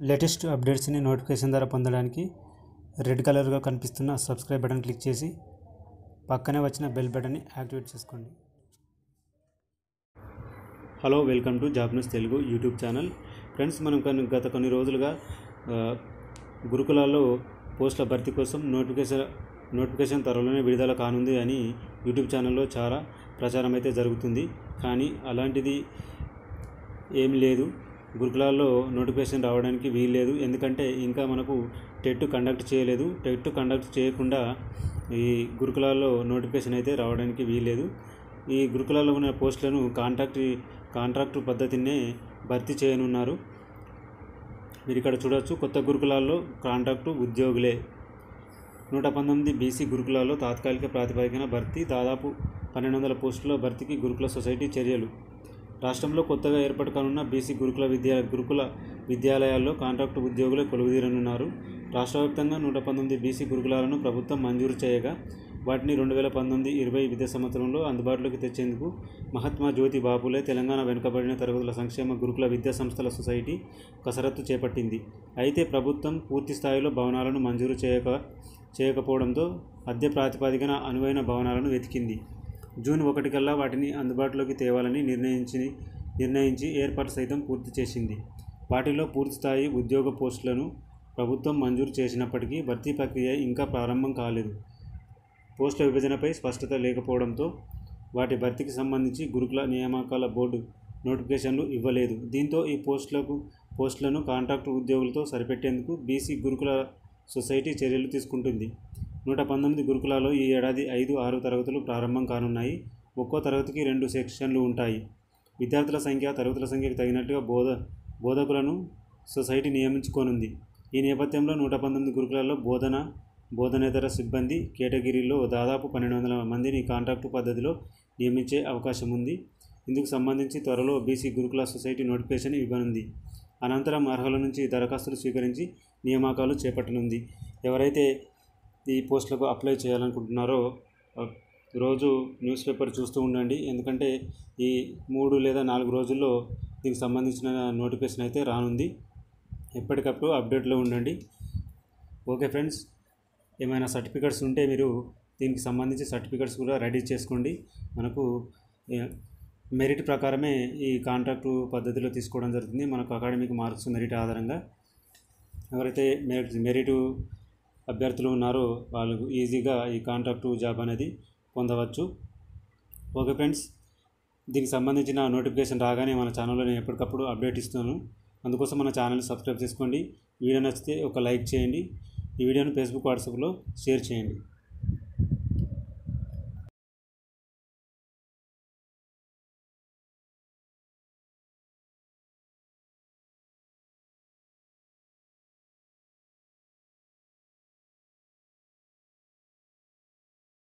Latest అప్డేట్స్ని notification ద్వారా పొందడానికి red కలర్గా కనిపిస్తున్న సబ్స్క్రైబ్ బటన్ క్లిక్ చేసి పక్కనే వచ్చిన బెల్ బటన్ని యాక్టివేట్ చేసుకోండి. Hello, welcome to job news Telugu YouTube channel. Friends, మనం గత కొన్ని రోజులుగా గురుకులాల్లో పోస్టుల భర్తీ కోసం నోటిఫికేషన్ త్వరలోనే విడుదల కానుంది అని యూట్యూబ్ ఛానల్లో చాలా ప్రచారం అయితే జరుగుతుంది. కానీ అలాంటిది ఏం లేదు. గురుకులాల్లో నోటిఫికేషన్ రావడానికి వీల్లేదు. ఎందుకంటే ఇంకా మనకు టెట్ కండక్ట్ చేయలేదు. టెట్ కండక్ట్ చేయకుండా ఈ గురుకులాల్లో నోటిఫికేషన్ అయితే రావడానికి వీల్లేదు. ఈ గురుకులాల్లో ఉన్న పోస్టులను కాంట్రాక్టు పద్ధతినే భర్తీ చేయనున్నారు. మీరు ఇక్కడ చూడవచ్చు, కొత్త గురుకులాల్లో కాంట్రాక్టు ఉద్యోగులే. 119 బీసీ గురుకులాల్లో తాత్కాలిక ప్రాతిపదికన భర్తీ. దాదాపు 1200 పోస్టుల భర్తీకి గురుకుల సొసైటీ చర్యలు. రాష్ట్రంలో కొత్తగా ఏర్పాటు కానున్న బీసీ గురుకుల విద్యాలయాల్లో కాంట్రాక్టు ఉద్యోగులే కొలువుదీరనున్నారు. రాష్ట్ర వ్యాప్తంగా 119 బీసీ గురుకులాలను ప్రభుత్వం మంజూరు చేయగా వాటిని 2019-20 విద్యా సంవత్సరంలో అందుబాటులోకి తెచ్చేందుకు మహాత్మా జ్యోతి బాపులే తెలంగాణ వెనుకబడిన తరగతుల సంక్షేమ గురుకుల విద్యా సంస్థల సొసైటీ కసరత్తు చేపట్టింది. అయితే ప్రభుత్వం పూర్తి స్థాయిలో భవనాలను మంజూరు చేయకపోవడంతో అద్దె ప్రాతిపదికన అనువైన భవనాలను వెతికింది. జూన్ 1 కల్లా వాటిని అందుబాటులోకి తేవాలని నిర్ణయించి ఏర్పాటు సైతం పూర్తి చేసింది. వాటిలో పూర్తిస్థాయి ఉద్యోగ పోస్టులను ప్రభుత్వం మంజూరు చేసినప్పటికీ భర్తీ ప్రక్రియ ఇంకా ప్రారంభం కాలేదు. పోస్టుల విభజనపై స్పష్టత లేకపోవడంతో వాటి భర్తీకి సంబంధించి గురుకుల నియామకాల బోర్డు నోటిఫికేషన్లు ఇవ్వలేదు. దీంతో ఈ పోస్టులను కాంట్రాక్టు ఉద్యోగులతో సరిపెట్టేందుకు బీసీ గురుకుల సొసైటీ చర్యలు తీసుకుంటుంది. 119 గురుకులాల్లో ఈ ఏడాది 5-6 తరగతులు ప్రారంభం కానున్నాయి. ఒక్కో తరగతికి 2 సెక్షన్లు ఉంటాయి. విద్యార్థుల సంఖ్య, తరగతుల సంఖ్యకు తగినట్టుగా బోధకులను సొసైటీ నియమించుకోనుంది. ఈ నేపథ్యంలో 119 గురుకులాల్లో బోధనేతర సిబ్బంది కేటగిరీలో దాదాపు 1200 మందిని కాంట్రాక్టు పద్ధతిలో నియమించే అవకాశం ఉంది. ఇందుకు సంబంధించి త్వరలో బీసీ గురుకుల సొసైటీ నోటిఫికేషన్ ఇవ్వనుంది. అనంతరం అర్హుల నుంచి దరఖాస్తులు స్వీకరించి నియామకాలు చేపట్టనుంది. ఎవరైతే ఈ పోస్టులకు అప్లై చేయాలనుకుంటున్నారో రోజు న్యూస్ పేపర్ చూస్తూ ఉండండి. ఎందుకంటే ఈ 3 లేదా 4 రోజుల్లో దీనికి సంబంధించిన నోటిఫికేషన్ అయితే రానుంది. ఎప్పటికప్పుడు అప్డేట్లో ఉండండి. ఓకే ఫ్రెండ్స్, ఏమైనా సర్టిఫికెట్స్ ఉంటే మీరు దీనికి సంబంధించి సర్టిఫికెట్స్ కూడా రెడీ చేసుకోండి. మనకు మెరిట్ ప్రకారమే ఈ కాంట్రాక్టు పద్ధతిలో తీసుకోవడం జరుగుతుంది. మనకు అకాడమిక్ మార్క్స్ మెరిట్ ఆధారంగా ఎవరైతే మెరిట్ అభ్యర్థులు ఉన్నారో వాళ్ళు ఈజీగా ఈ కాంట్రాక్టు జాబ్ అనేది పొందవచ్చు. ఓకే ఫ్రెండ్స్, దీనికి సంబంధించిన నోటిఫికేషన్ రాగానే మన ఛానల్లో నేను ఎప్పటికప్పుడు అప్డేట్ ఇస్తున్నాను. అందుకోసం మన ఛానల్ని సబ్స్క్రైబ్ చేసుకోండి. వీడియో నచ్చితే ఒక లైక్ చేయండి. ఈ వీడియోను ఫేస్బుక్, వాట్సాప్లో షేర్ చేయండి.